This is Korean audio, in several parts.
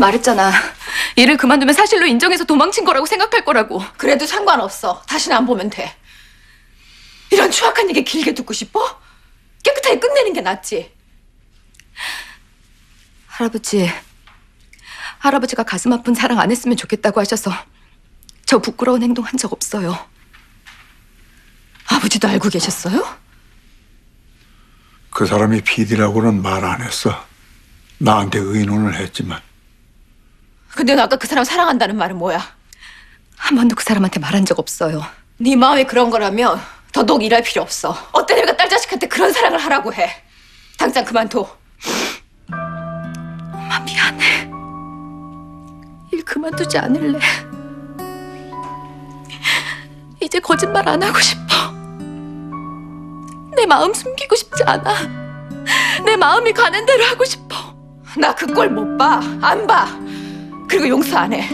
말했잖아. 일을 그만두면 사실로 인정해서 도망친 거라고 생각할 거라고. 그래도 상관없어. 다시는 안 보면 돼. 이런 추악한 얘기 길게 듣고 싶어? 깨끗하게 끝내는 게 낫지. 할아버지가 가슴 아픈 사랑 안 했으면 좋겠다고 하셔서 저 부끄러운 행동 한 적 없어요. 아버지도 알고 계셨어요? 그 사람이 PD라고는 말 안 했어. 나한테 의논을 했지만. 근데 너 아까 그 사람 사랑한다는 말은 뭐야? 한 번도 그 사람한테 말한 적 없어요. 네 마음이 그런 거라면 더더욱 일할 필요 없어. 어때 내가 딸 자식한테 그런 사랑을 하라고 해. 당장 그만둬. 엄마 미안해. 일 그만두지 않을래. 이제 거짓말 안 하고 싶어. 내 마음 숨기고 싶지 않아. 내 마음이 가는 대로 하고 싶어. 나 그 꼴 못 봐. 안 봐. 그리고 용서 안 해.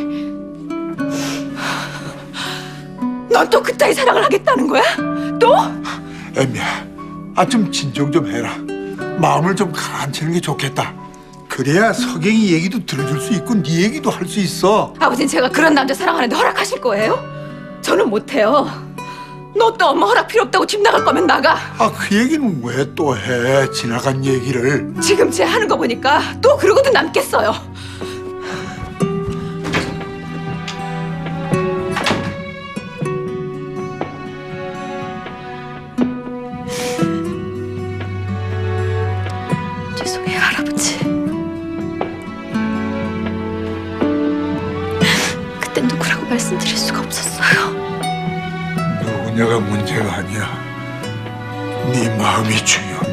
넌 또 그따위 사랑을 하겠다는 거야? 또? 엠미야, 좀 진정 좀 해라. 마음을 좀 가라앉히는 게 좋겠다. 그래야 석영이 얘기도 들어줄 수 있고 네 얘기도 할 수 있어. 아버진 제가 그런 남자 사랑하는데 허락하실 거예요? 저는 못해요. 너 또 엄마 허락 필요 없다고 집 나갈 거면 나가. 그 얘기는 왜 또 해? 지나간 얘기를. 지금 쟤 하는 거 보니까 또 그러고도 남겠어요. 죄송해요, 할아버지. 그땐 누구라고 말씀드릴 수가 없었어요. 누구냐가 문제가 아니야. 네 마음이 중요해.